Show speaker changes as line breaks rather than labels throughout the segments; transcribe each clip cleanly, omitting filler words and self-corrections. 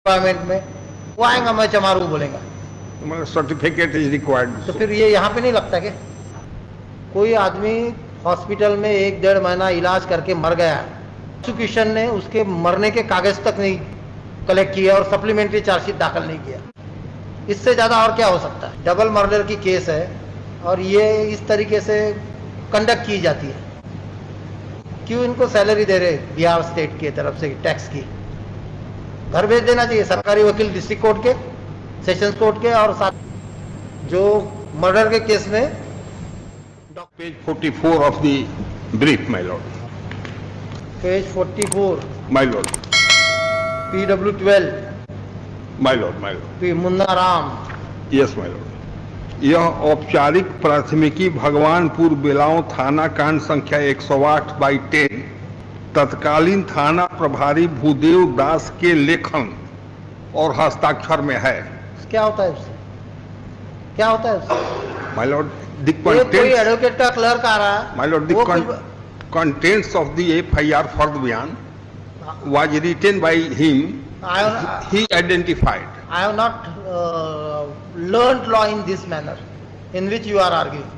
Employment में, वो आएगा मैं चमारू बोलेगा,
सर्टिफिकेट इज रिक्वायर्ड।
तो फिर ये यहाँ पे नहीं लगता क्या? कोई आदमी हॉस्पिटल में 1-1.5 महीना इलाज करके मर गया, प्रोसिक्यूशन ने उसके मरने के कागज तक नहीं कलेक्ट किया और सप्लीमेंट्री चार्जशीट दाखिल नहीं किया, इससे ज्यादा और क्या हो सकता है? डबल मर्डर की केस है और ये इस तरीके से कंडक्ट की जाती है। क्यों इनको सैलरी दे रहे बिहार स्टेट की तरफ से टैक्स की? घर भेज देना चाहिए सरकारी वकील डिस्ट्रिक्ट कोर्ट के, सेशंस कोर्ट के, और साथ जो मर्डर के केस में
page 44 of the brief my lord.
Page 44
my lord.
PW 12
my lord.
Munna Ram.
Yes my lord. यह औपचारिक प्राथमिकी भगवानपुर बेलाओं थाना कांड संख्या 108/10 तत्कालीन थाना प्रभारी भूदेव दास के लेखन और हस्ताक्षर में है।
क्या होता है उससे? क्या होता है उससे?
माय लॉर्ड,
कोई एडवोकेट का क्लर्क आ रहा है,
my lord, contents of the FIR for the Byan was written by him. He identified.
I have not learned law in this manner in which you are arguing.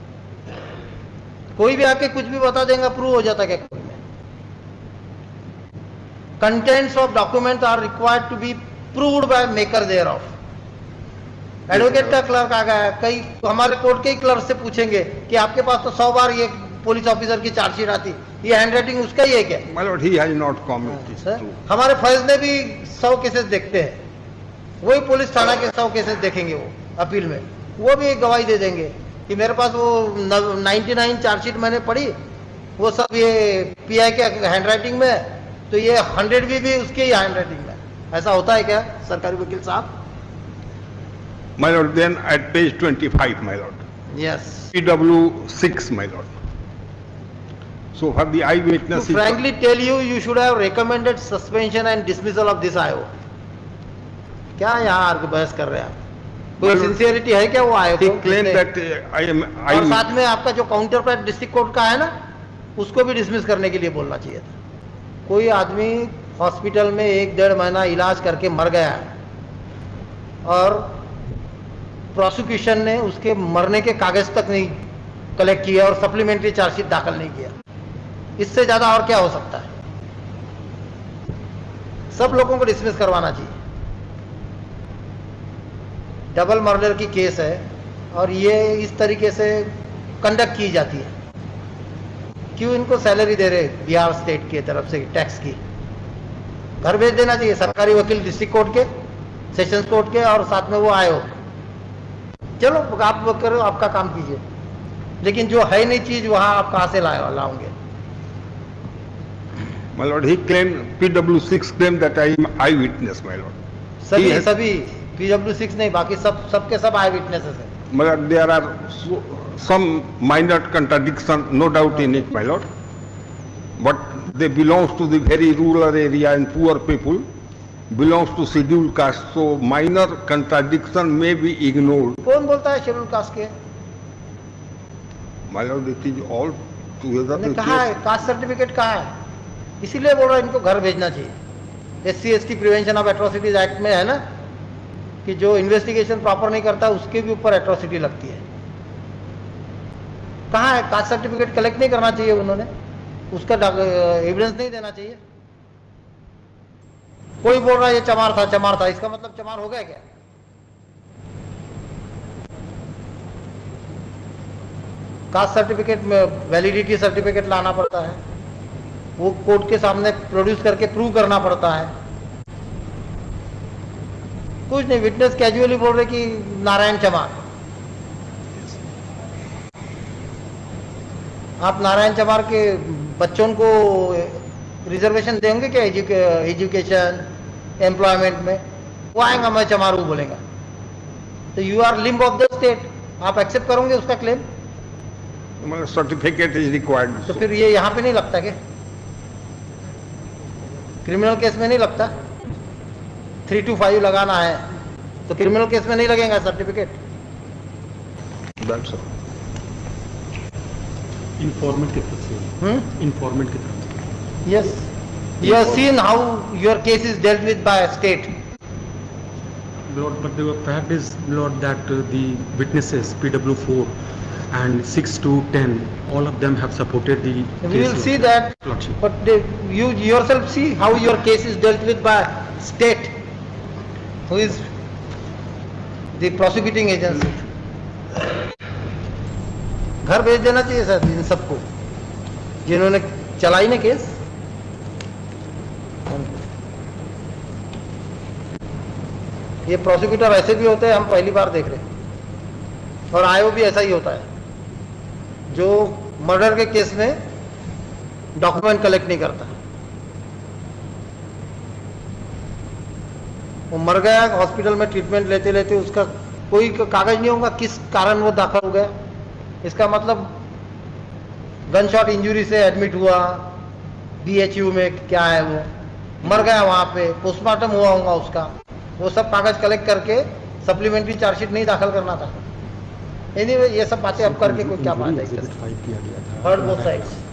कोई भी आके कुछ भी बता देगा, प्रूव हो जाता क्या कोई में? Contents of documents are required to be proved by maker thereof. Advocate का क्लर्क आ गया, कई हमारे कोर्ट के ही क्लर्क से पूछेंगे कि आपके पास तो 100 बार ये पुलिस ऑफिसर की चार्जशीट आती, ये हैंडराइटिंग उसका ही है क्या?
My lord, he has not commented.
हमारे फैसले भी 100 केसेस देखते हैं, वही पुलिस थाना के 100 केसेस देखेंगे वो अपील में, वो भी एक गवाही दे देंगे कि मेरे पास वो 99 चार्जशीट मैंने पढ़ी, वो सब ये PI के हैंडराइटिंग में है, तो ये 100 भी उसके ही हैंडराइटिंग में। ऐसा होता है क्या सरकारी वकील साहब?
My lord, then at page 25, my lord.
Yes.
PW 6, my lord. So for the eyewitness.
To frankly tell you, you should have recommended suspension and dismissal of this IO. क्या यहाँ आर्ग बहस कर रहे हैं आप? कोई सिंसियरिटी है क्या वो आयो को?
He claimed that I am.
और साथ में आपका जो काउंटर पार्ट डिस्ट्रिक्ट कोर्ट का है ना, उसको भी डिसमिस करने के लिए बोलना चाहिए था। कोई आदमी हॉस्पिटल में 1-1.5 महीना इलाज करके मर गया और प्रोसिक्यूशन ने उसके मरने के कागज तक नहीं कलेक्ट किया और सप्लीमेंट्री चार्जशीट दाखिल नहीं किया, इससे ज्यादा और क्या हो सकता है? सब लोगों को डिसमिस करवाना चाहिए। डबल मर्डर की केस है और ये इस तरीके से कंडक्ट की जाती है। क्यों इनको सैलरी दे रहे बिहार स्टेट की तरफ से टैक्स की? घर भेज देना चाहिए सरकारी वकील डिस्ट्रिक्ट कोर्ट के, सेशंस कोर्ट के, और साथ में वो आए हो। चलो आप करो, आपका काम कीजिए, लेकिन जो है नहीं चीज वहां आप कहां से लाओगे?
My lord, he claimed, PW 6 claimed that I am eyewitness, my lord.
सभी PW 6 नहीं, बाकी सबके सब आई विटनेसेस है।
My lord, there are some minor contradiction, no doubt in it, my lord, but they belongs to the very rural area and poor people, belongs to scheduled caste, so minor contradiction may be ignored.
कौन बोलता है schedule caste के?
My lord, it is all together.
कहाँ है caste certificate? कहाँ है? इसीलिए बोल रहा है इनको घर भेजना चाहिए। SC/ST prevention of atrocities act में है ना कि जो इन्वेस्टिगेशन प्रॉपर नहीं करता उसके भी ऊपर एट्रोसिटी लगती है। कहाँ है कास्ट सर्टिफिकेट? कलेक्ट नहीं करना चाहिए उन्होंने, उसका एविडेंस नहीं देना चाहिए। कोई बोल रहा है ये चमार था, इसका मतलब चमार हो गया क्या? कास्ट सर्टिफिकेट में वैलिडिटी सर्टिफिकेट लाना पड़ता है, वो कोर्ट के सामने प्रोड्यूस करके प्रूव करना पड़ता है। कुछ नहीं, विटनेस कैजुअली बोल रहे कि नारायण चमार। आप नारायण चमार के बच्चों को रिजर्वेशन देंगे क्या एजुकेशन एम्प्लॉयमेंट में? वो आएगा मैं चमारू बोलेगा, तो you are limb of the state, आप एक्सेप्ट करोगे उसका क्लेम?
Certificate is required.
तो फिर ये यहाँ पे नहीं लगता क्या? क्रिमिनल केस में नहीं लगता? 325 लगाना है तो क्रिमिनल केस में नहीं लगेगा सर्टिफिकेट?
इन्फॉर्मेंट की तरफ से। इन्फॉर्मेंट की तरफ से।
Yes, you have seen how your case is dealt with by state.
Lord, but the fact is, Lord, that the witnesses, PW4 and 6 to 10, all of them have supported the case.
We will see that,
Lordship.
but you yourself see how your case is dealt with by state, who is the prosecuting agency. घर भेज देना चाहिए sir इन सबको जिन्होंने चलाई ना case. ये prosecutor ऐसे भी होते हैं, हम पहली बार देख रहे हैं. और आयो भी ऐसा ही होता है जो मर्डर के केस में डॉक्यूमेंट कलेक्ट नहीं करता. वो मर गया, हॉस्पिटल में ट्रीटमेंट लेते लेते उसका कोई कागज नहीं होगा किस कारण वो दाखिल हो गया. इसका मतलब गन शॉट इंजरी से एडमिट हुआ BHU में, क्या है वो मर गया, वहां पे पोस्टमार्टम हुआ होगा उसका. वो सब कागज कलेक्ट करके सप्लीमेंट्री चार्जशीट नहीं दाखिल करना था. एनीवे ये सब बातें अब करके कोई क्या बात है.
किया गया था.
Heard both sides.